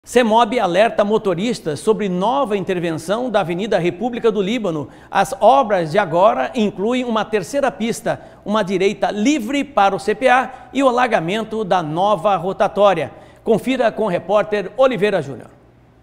CEMOB alerta motoristas sobre nova intervenção da Avenida República do Líbano. As obras de agora incluem uma terceira pista, uma direita livre para o CPA e o alargamento da nova rotatória. Confira com o repórter Oliveira Júnior.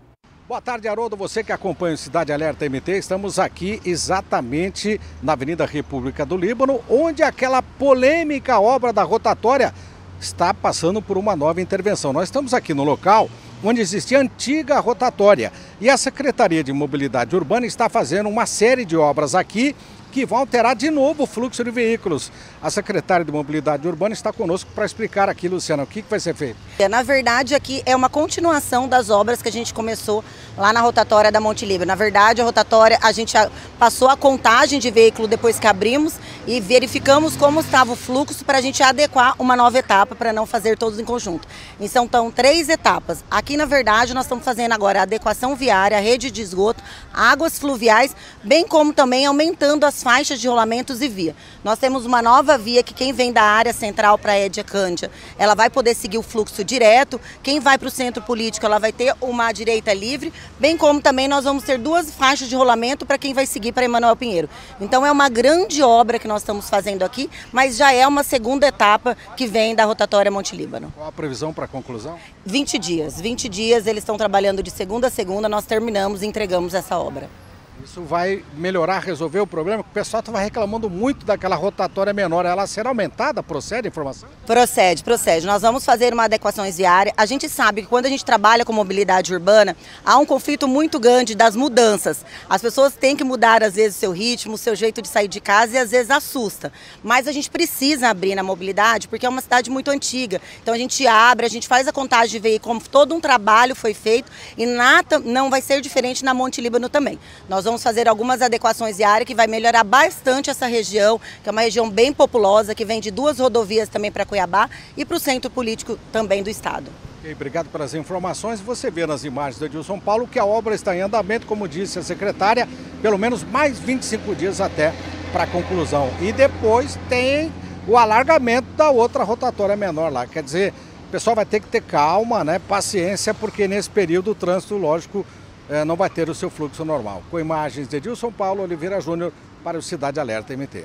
Boa tarde, Haroldo. Você que acompanha o Cidade Alerta MT, estamos aqui exatamente na Avenida República do Líbano, onde aquela polêmica obra da rotatória está passando por uma nova intervenção. Nós estamos aqui no local onde existia a antiga rotatória e a Secretaria de Mobilidade Urbana está fazendo uma série de obras aqui que vão alterar de novo o fluxo de veículos. A secretária de Mobilidade Urbana está conosco para explicar aqui, Luciana, o que vai ser feito. Na verdade, aqui é uma continuação das obras que a gente começou lá na rotatória da Monte Líbano. Na verdade, a rotatória, a gente passou a contagem de veículo depois que abrimos e verificamos como estava o fluxo para a gente adequar uma nova etapa para não fazer todos em conjunto. Então, estão 3 etapas. Aqui, na verdade, nós estamos fazendo agora a adequação viária, a rede de esgoto, águas fluviais, bem como também aumentando as faixas de rolamentos e via. Nós temos uma nova via que quem vem da área central para a Édia Cândia, ela vai poder seguir o fluxo direto. Quem vai para o centro político, ela vai ter uma direita livre, bem como também nós vamos ter 2 faixas de rolamento para quem vai seguir para Emanuel Pinheiro. Então é uma grande obra que nós estamos fazendo aqui, mas já é uma segunda etapa que vem da rotatória Monte Líbano. Qual a previsão para a conclusão? 20 dias. 20 dias eles estão trabalhando de segunda a segunda, nós terminamos e entregamos essa obra. Isso vai melhorar, resolver o problema? O pessoal estava reclamando muito daquela rotatória menor. Ela será aumentada? Procede a informação? Procede. Nós vamos fazer uma adequação viária. A gente sabe que quando a gente trabalha com mobilidade urbana, há um conflito muito grande das mudanças. As pessoas têm que mudar, às vezes, o seu ritmo, o seu jeito de sair de casa e, às vezes, assusta. Mas a gente precisa abrir na mobilidade porque é uma cidade muito antiga. Então, a gente abre, a gente faz a contagem de veículos, como todo um trabalho foi feito e nada não vai ser diferente na Monte Líbano também. Nós vamos fazer algumas adequações viárias que vai melhorar bastante essa região, que é uma região bem populosa, que vem de 2 rodovias também para Cuiabá e para o centro político também do estado. Okay, obrigado pelas informações. Você vê nas imagens do Edilson Paulo que a obra está em andamento, como disse a secretária, pelo menos mais 25 dias até para a conclusão. E depois tem o alargamento da outra rotatória menor lá. Quer dizer, o pessoal vai ter que ter calma, né, paciência, porque nesse período o trânsito, lógico, não vai ter o seu fluxo normal. Com imagens de Edilson Paulo, Oliveira Júnior, para o Cidade Alerta MT.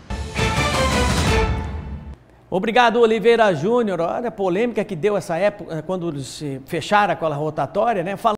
Obrigado, Oliveira Júnior. Olha a polêmica que deu essa época, quando eles fecharam aquela rotatória, né?